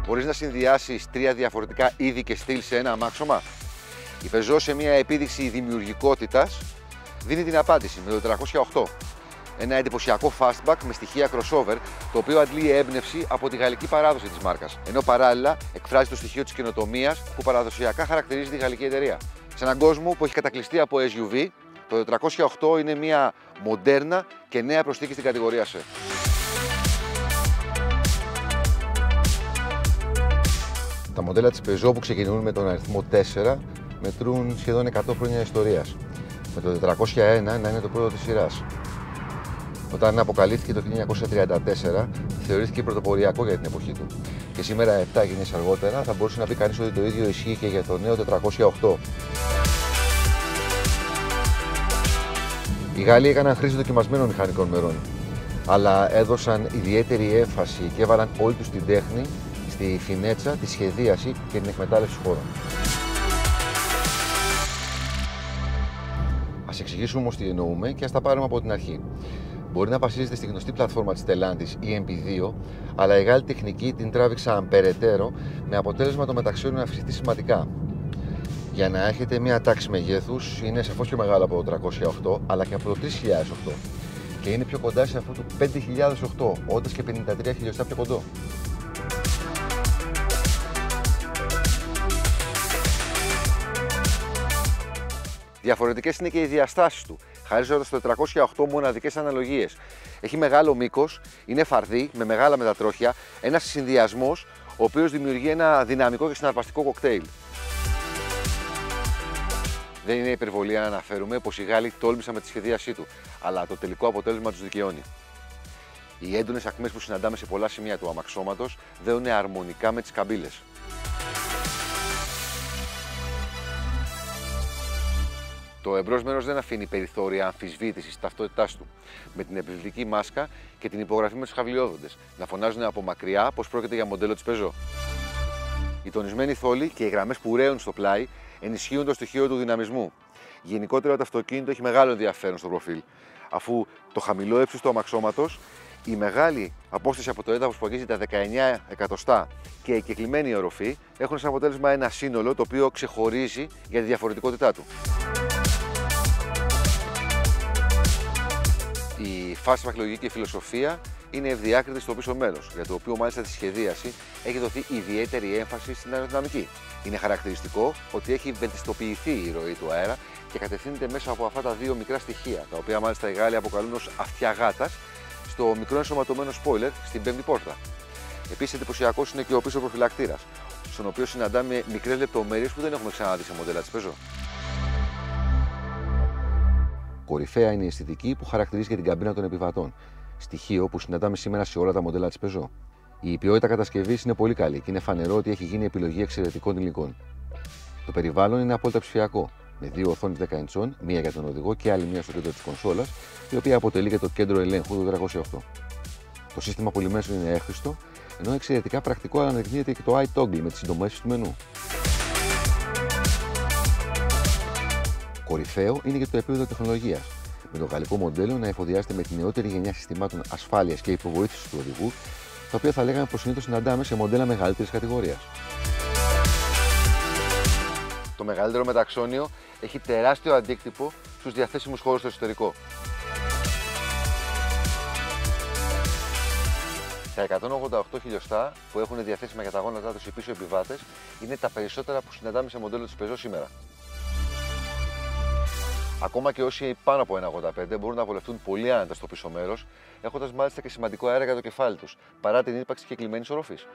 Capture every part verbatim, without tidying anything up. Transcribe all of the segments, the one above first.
Μπορείς να συνδυάσεις τρία διαφορετικά είδη και στυλ σε ένα αμάξωμα? Η Peugeot, σε μια επίδειξη δημιουργικότητας, δίνει την απάντηση με το τετρακόσια οκτώ. Ένα εντυπωσιακό fastback με στοιχεία crossover, το οποίο αντλεί έμπνευση από τη γαλλική παράδοση της μάρκας, ενώ παράλληλα εκφράζει το στοιχείο της καινοτομίας που παραδοσιακά χαρακτηρίζει τη γαλλική εταιρεία. Σε έναν κόσμο που έχει κατακλειστεί από ες γιου βι, το τετρακόσια οκτώ είναι μια μοντέρνα και νέα προσθήκη στην κατηγορία C. Τα μοντέλα της Peugeot που ξεκινούν με τον αριθμό τέσσερα μετρούν σχεδόν εκατό χρόνια ιστορίας, με το τετρακόσια ένα να είναι το πρώτο της σειράς. Όταν αποκαλύφθηκε το χίλια εννιακόσια τριάντα τέσσερα, θεωρήθηκε πρωτοποριακό για την εποχή του. Και σήμερα, επτά γενιές αργότερα, θα μπορούσε να πει κανείς ότι το ίδιο ισχύει και για το νέο τετρακόσια οκτώ. Οι Γάλλοι έκαναν χρήση δοκιμασμένων μηχανικών μερών, αλλά έδωσαν ιδιαίτερη έμφαση και έβαλαν όλη τους την τέχνη στη φινέτσα, τη σχεδίαση και την εκμετάλλευση χώρων. Ας εξηγήσουμε όμως τι εννοούμε και ας τα πάρουμε από την αρχή. Μπορεί να βασίζεται στη γνωστή πλατφόρμα της Stellantis, η εμ πι δύο, αλλά η Γάλλη τεχνική την τράβηξαν περαιτέρω, με αποτέλεσμα το μεταξιόνιο να αυξηθεί σημαντικά. Για να έχετε μια τάξη μεγέθους, είναι σαφώς πιο μεγάλο από το τριακόσια οκτώ, αλλά και από το τρεις χιλιάδες οκτώ. Και είναι πιο κοντά σε αυτό του πέντε χιλιάδες οκτώ, όντας και πενήντα τρία χιλιοστά πιο κοντό. Διαφορετικές είναι και οι διαστάσεις του, χαρίζοντας το τετρακόσια οκτώ μοναδικές αναλογίες. Έχει μεγάλο μήκος, είναι φαρδί, με μεγάλα μετατρόχια, ένας συνδυασμός ο οποίος δημιουργεί ένα δυναμικό και συναρπαστικό κοκτέιλ. Δεν είναι υπερβολή να αναφέρουμε πως οι Γάλλοι τόλμησαν με τη σχεδίασή του, αλλά το τελικό αποτέλεσμα τους δικαιώνει. Οι έντονες ακμές που συναντάμε σε πολλά σημεία του αμαξώματος δέουν αρμονικά με τις καμπύλες. Το εμπρός μέρος δεν αφήνει περιθώρια αμφισβήτησης της ταυτότητάς του, με την επιβλητική μάσκα και την υπογραφή με τους χαβλιόδοντες να φωνάζουν από μακριά πως πρόκειται για μοντέλο της Peugeot. Οι τονισμένοι θόλοι και οι γραμμές που ρέουν στο πλάι ενισχύουν το στοιχείο του δυναμισμού. Γενικότερα το αυτοκίνητο έχει μεγάλο ενδιαφέρον στο προφίλ, αφού το χαμηλό ύψος του αμαξώματος, η μεγάλη απόσταση από το έδαφος που αγγίζει τα δεκαεννιά εκατοστά και η κεκλειμένη οροφή έχουν σαν αποτέλεσμα ένα σύνολο το οποίο ξεχωρίζει για τη διαφορετικότητά του. Η fastback λογική φιλοσοφία είναι ευδιάκριτη στο πίσω μέρος, για το οποίο μάλιστα στη σχεδίαση έχει δοθεί ιδιαίτερη έμφαση στην αεροδυναμική. Είναι χαρακτηριστικό ότι έχει βελτιστοποιηθεί η ροή του αέρα και κατευθύνεται μέσα από αυτά τα δύο μικρά στοιχεία, τα οποία μάλιστα οι Γάλλοι αποκαλούν ως αυτιά γάτας, στο μικρό ενσωματωμένο spoiler στην πέμπτη πόρτα. Επίσης, εντυπωσιακός είναι και ο πίσω προφυλακτήρας, στον οποίο συναντάμε μικρές λεπτομέρειες που δεν έχουμε ξαναδεί σε μοντέλα της Peugeot. Κορυφαία είναι η αισθητική που χαρακτηρίζει και την καμπίνα των επιβατών, στοιχείο που συναντάμε σήμερα σε όλα τα μοντέλα της Peugeot. Η ποιότητα κατασκευής είναι πολύ καλή και είναι φανερό ότι έχει γίνει επιλογή εξαιρετικών υλικών. Το περιβάλλον είναι απόλυτα ψηφιακό, με δύο οθόνες δέκα ιντσών, μία για τον οδηγό και άλλη μία στο κέντρο της κονσόλας, η οποία αποτελεί και το κέντρο ελέγχου του τριακόσια οκτώ. Το σύστημα πολυμέσων είναι έχριστο, ενώ εξαιρετικά πρακτικό αναδεικνύεται και το iToggle με τις συντομεύσεις του μενού. Κορυφαίο είναι και το επίπεδο τεχνολογίας, με το γαλλικό μοντέλο να εφοδιάζεται με τη νεότερη γενιά συστημάτων ασφάλειας και υποβοήθησης του οδηγού, τα οποία θα λέγαμε πως συνήθως συναντάμε σε μοντέλα μεγαλύτερης κατηγορίας. Το μεγαλύτερο μεταξώνιο έχει τεράστιο αντίκτυπο στους διαθέσιμους χώρους στο εσωτερικό. Τα εκατόν ογδόντα οκτώ χιλιοστά που έχουν διαθέσιμα για τα γόνατά τους οι πίσω επιβάτες είναι τα περισσότερα που συναντάμε σε μοντέλο της Peugeot σήμερα. Ακόμα και όσοι πάνω από ένα ογδόντα πέντε μπορούν να βολευτούν πολύ άνετα στο πίσω μέρος, έχοντας μάλιστα και σημαντικό αέρα για το κεφάλι τους, παρά την ύπαρξη κεκλειμένης οροφής.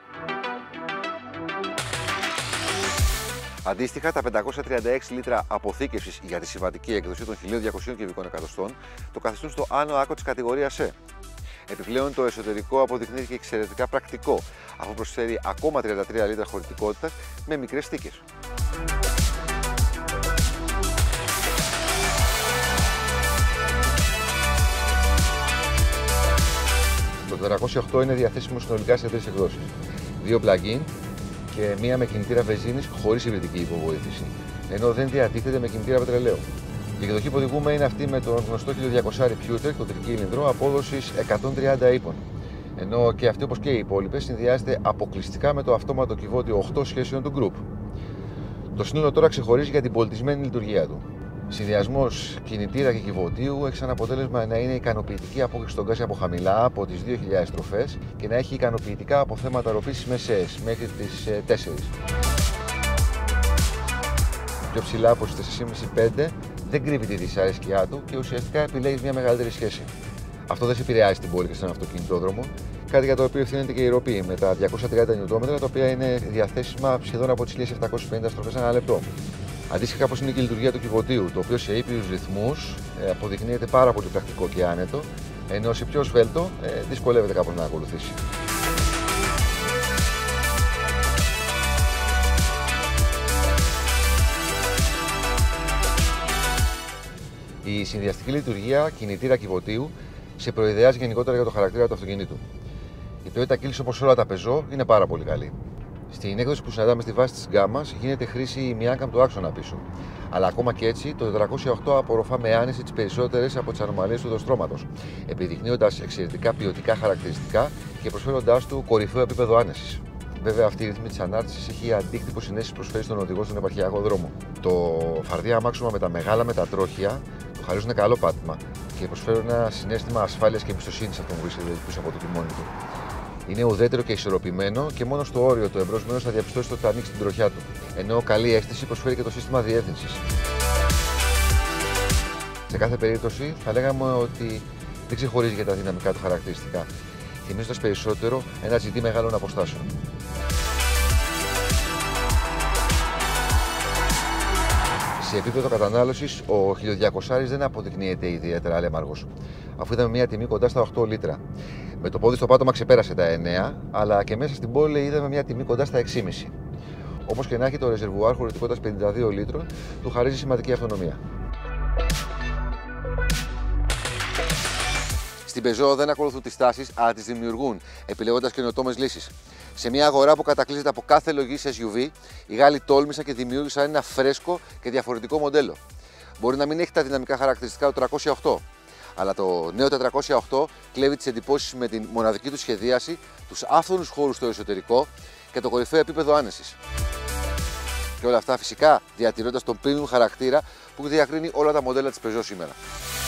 Αντίστοιχα, τα πεντακόσια τριάντα έξι λίτρα αποθήκευσης για τη συμβατική έκδοση των χίλια διακοσίων κυβικών εκατοστών το καθιστούν στο άνω άκρο της κατηγορίας C. Επιπλέον, το εσωτερικό αποδεικνύεται εξαιρετικά πρακτικό, αφού προσφέρει ακόμα τριάντα τρία λίτρα χωρητικότητας με μικρές θήκες. Το τετρακόσια οκτώ είναι διαθέσιμο συνολικά σε τρεις εκδόσεις. Δύο plug-in και μία με κινητήρα βενζίνης χωρίς υβριδική υποβοήθηση, ενώ δεν διατίθεται με κινητήρα πετρελαίου. Η εκδοχή που οδηγούμε είναι αυτή με τον γνωστό χίλια διακόσια Reputer, το τρικύλινδρο απόδοσης εκατόν τριάντα ύπων. Ενώ και αυτή, όπως και οι υπόλοιπες, συνδυάζεται αποκλειστικά με το αυτόματο κυβότιο οκτώ σχέσεων του Group. Το σύνολο τώρα ξεχωρίζει για την πολιτισμένη λειτουργία του. Συνδυασμός κινητήρα και κυβωτίου έχει σαν αποτέλεσμα να είναι ικανοποιητική απόκριση στον γκάζι από χαμηλά, από τις δύο χιλιάδες στροφές, και να έχει ικανοποιητικά αποθέματα ροπής στις μεσαίες, μέχρι τις τέσσερις. Πιο ψηλά από τις τέσσερα κόμμα πέντε πέντε δεν κρύβει τη δυσαρέσκειά του και ουσιαστικά επιλέγει μια μεγαλύτερη σχέση. Αυτό δεν σε επηρεάζει την πόλη και στον αυτοκινητόδρομο, κάτι για το οποίο ευθύνεται και η ροπή με τα διακόσια τριάντα νιουτόμετρα, τα οποία είναι διαθέσιμα σχεδόν από τις χίλιες επτακόσιες πενήντα στροφές ανά λεπτό. Αντίστοιχα, όπως είναι και η λειτουργία του κυβωτίου, το οποίο σε ήπιους ρυθμούς ε, αποδεικνύεται πάρα πολύ πρακτικό και άνετο, ενώ σε πιο σβέλτο ε, δυσκολεύεται κάπως να ακολουθήσει. Η συνδυαστική λειτουργία κινητήρα κυβωτίου σε προειδεάζει γενικότερα για το χαρακτήρα του αυτοκινήτου. Η ποιότητα κύλησης, όπως όλα τα Peugeot, είναι πάρα πολύ καλή. Στην έκδοση που συναντάμε στη βάση της γκάμας γίνεται χρήση ημιάκαμπτου άξονα πίσω. Αλλά ακόμα και έτσι, το τετρακόσια οκτώ απορροφά με άνεση τις περισσότερες από τις ανομαλίες του οδοστρώματος, επιδεικνύοντας εξαιρετικά ποιοτικά χαρακτηριστικά και προσφέροντάς του κορυφαίο επίπεδο άνεσης. Βέβαια, αυτή η ρύθμη της ανάρτησης έχει αντίκτυπο συνέστηση προσφέρει στον οδηγό στον επαρχιακό δρόμο. Το φαρδί αμάξωμα με τα μεγάλα μετατρόχια του χαρίζουν καλό πάτημα και προσφέρουν ένα συναίσθημα ασφάλειας και εμπιστοσύνης αυτόν που βρίσκεται πίσω από το τιμόνι του. Είναι ουδέτερο και ισορροπημένο και μόνο στο όριο το εμπρός μέρος θα διαπιστώσει ότι θα ανοίξει την τροχιά του. Ενώ καλή αίσθηση προσφέρει και το σύστημα διεύθυνσης. Σε κάθε περίπτωση θα λέγαμε ότι δεν ξεχωρίζει για τα δυναμικά του χαρακτηριστικά, θυμίζοντας περισσότερο ένα τζι ντι μεγάλων αποστάσεων. Σε επίπεδο κατανάλωσης, ο χίλια διακόσια δεν αποδεικνύεται ιδιαίτερα αλέμαργος, αφού είδαμε μια τιμή κοντά στα οκτώ λίτρα. Με το πόδι στο πάτωμα ξεπέρασε τα εννέα, αλλά και μέσα στην πόλη είδαμε μια τιμή κοντά στα έξι κόμμα πέντε. Όπως και να έχει, το ρεζερβουάρ χωρητικότητας πενήντα δύο λίτρων του χαρίζει σημαντική αυτονομία. Στην Peugeot δεν ακολουθούν τις τάσεις, αλλά τις δημιουργούν, επιλέγοντας καινοτόμες λύσεις. Σε μια αγορά που κατακλείζεται από κάθε λογής ες γιου βι, οι Γάλλοι τόλμησαν και δημιούργησαν ένα φρέσκο και διαφορετικό μοντέλο. Μπορεί να μην έχει τα δυναμικά χαρακτηριστικά του τριακόσια οκτώ, αλλά το νέο τετρακόσια οκτώ κλέβει τις εντυπώσεις με την μοναδική του σχεδίαση, τους άφθονους χώρους στο εσωτερικό και το κορυφαίο επίπεδο άνεσης. Και όλα αυτά φυσικά διατηρώντας τον premium χαρακτήρα που διακρίνει όλα τα μοντέλα της Peugeot σήμερα.